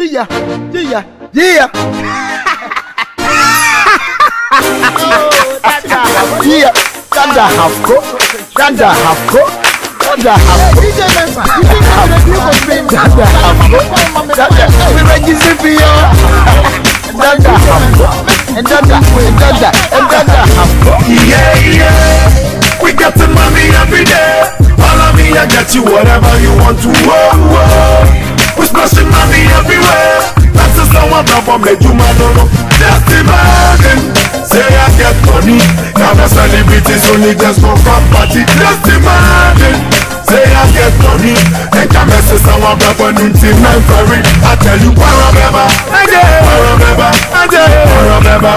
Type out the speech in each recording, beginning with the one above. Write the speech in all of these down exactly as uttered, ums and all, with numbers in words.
yeah, yeah, yeah. Yeah, Dada have go, Dada have go, Dada have go, Dada have go, Dada we register for you. Dada have go, and Dada, and Dada, and Dada have go. Yeah, yeah, we got the money every day. All of me, I get you whatever you want to. Whoa, whoa. We splashing money everywhere. That's just how I'm from the human. Just imagine. Say I get money, now the celebrities only just go from party. Just imagine. Say I get money, and come and say someone back on until nine ferry. I tell you, I remember, I remember, I remember,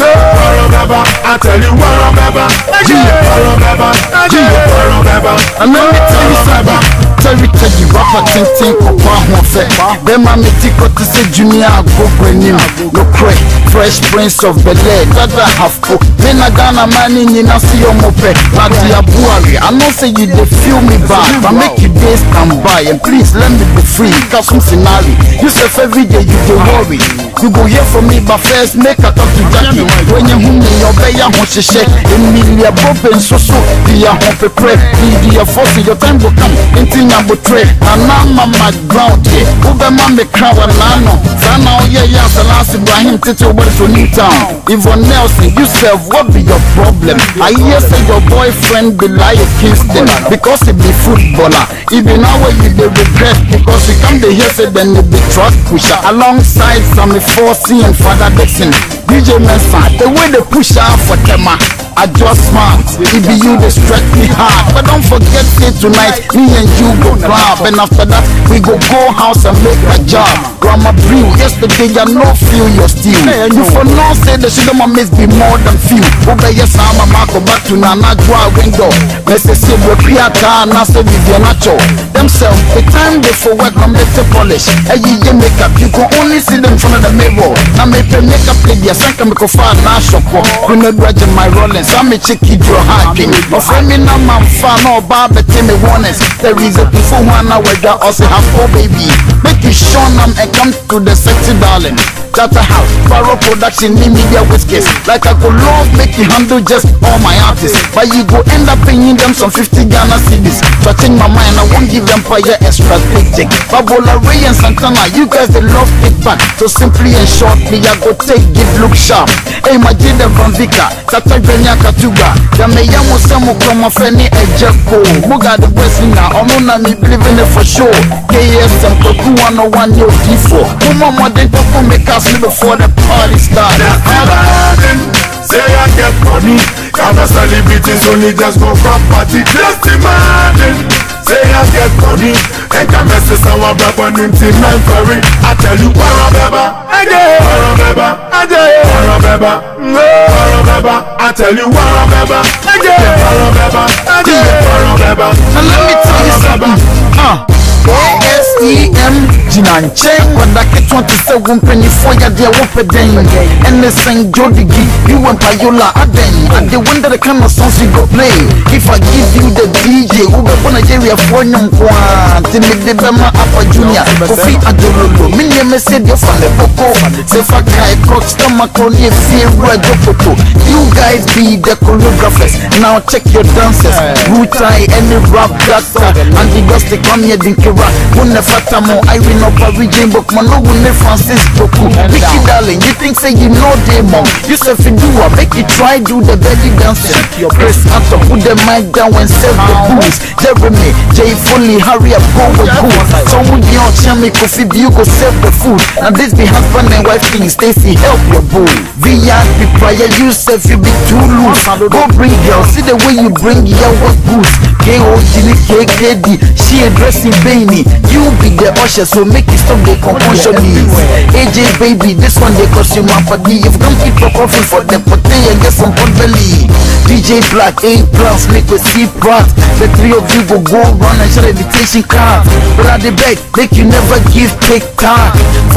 I remember. I tell you, I remember, I remember, I remember. And let me tell you something. Terry Teddy rapper tintin opa ho fe. Them a me tiko to say junior go brenim. No crack, fresh prince of Bel-Air. Dada have go. Me na Ghana man in na see your mope. Na dia buari. I know say you dey feel me bad, but make you days stand by and please let me be free. Cause some scenario. You say every day you dey worry. You go hear from me, but first make a talk to Jackie. When you hum me your beya ho sheshe. Emilia Boben so so. Dia ho pepe. Dia force your time will come. Inti na betray. And now my ground here. Ube mame crowd and nano. Sana oye ya Salas Ibrahim Tito went to Newtown. Yvonne Nelson, you self, what be your problem? I hear say your boyfriend be like Kingston because he be footballer. Even now you they regret because you come to hear say then you be truck pusher alongside Sammy Forsey and Father Dixon. D J Mensa, the way they push out for Tema. I just smart, it be you that stretch me hard. But don't forget say tonight, me and you go club. And after that, we go go house and make a job. Grandma brew, yesterday I no feel your steel. You for no say the sugar my miss be more than few. Obey yes, I'm a marco back to Nana Dwa window. Messi say we Piata, Nasa Vivianacho. Themselves, the time they for work, I'm better polish. And you get makeup, you can only see them in front of the mirror. Now make them makeup play their second make a far now shop. When I grudge my rollins. I'm a chicky draw hacking. Of me now, I'm fan or barber, tell me warnings. There is a before one hour that also have four baby. Make you show them and come to the sexy darling. Tata House, Faro Production, new media whiskers. Like I could love, make you handle just all my artists. But you go end up paying them some fifty Ghana cedis. So I change my mind, I won't give them fire extra paycheck. Babola Ray and Santana, you guys they love it back. So simply and shortly, I go take, give, look sharp. Hey, my Jada Van Vika, Tata Grenya Katuga. Yameyamu Samu Kroma Feni Ejeko. Muga the West now, I'm not me believing it for sure. K S M Koku one oh one yo D four. Mama Made Poko make us before the party starts. Say I get money, cause the celebrities only just go from party. Just imagine. Say I get money, and come and say someone back on until nine ferry. I tell you, I remember, I remember, I remember, I remember. I tell you, I remember, I remember, I remember. And let me tell you something. Uh. K S E M Jinanche Wanda ke twenty-seven penny for ya dia wope den. And the sing Jodigi, you and Payola Aden. And the wonder the kind of songs you go play. If I give you the D J, who be for Nigeria for nyom kwa Timmy de Bema Apa Junior Kofi Adololo Minye me said you from the Boko Sefa Kai Cox Tamakoni Fira Jopoto. You guys be the choreographers. Now check your dances. Rutai any rap doctor. And the ghost they come here dinky rap. Wunne Fatamo Irene Opa Regine Bookman. No wunne Francis Boku. Mickey darling, you think say you know demon. You say if you do a make you try do the belly dancing. Chris Anto put the mic down and save the booze. Jeremy, Jay Foley, hurry up, go with good. Someone you on Chami Kofi, you go save the food. And this be husband and wife thing, Stacy help your boo. V I P prior, you say if you be too loose. Go bring girls, see the way you bring your what goose. K O G K K D, she a dressing Baby, you be the usher, so make it stop the commotion needs. A J baby, this one they cost you my party. You've come keep your coffee for the potty and get some pot belly. D J Black, A plus, make a C part. The three of you go go run and share invitation card. But at the back, make you never give take time. For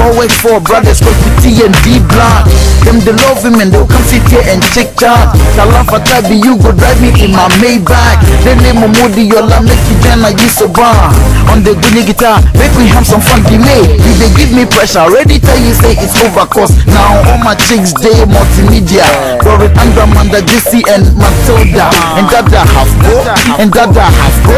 four x four brothers go to T and D block. Them they love him and they'll come sit here and check chat. Salafa Tabi, you go drive me in my Maybach. They name Moody Yola, make you join like this bar. On the Guinea guitar, make me have some fun delay. If they give me pressure, already tell you say it's over cause now all my chicks they multimedia. Robert Andra, Manda, J C and Matilda. And Dada have go, and Dada have go.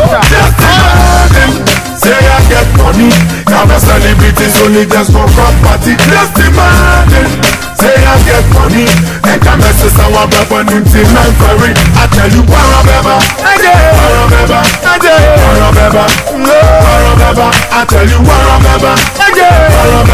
Say I get money, now the celebrities only just for come party. Just imagine. Say I get money, and come and say someone weapon until nine curry. I tell you, Warabeba, Warabeba, Warabeba, Warabeba. I tell you, Warabeba, Warabeba.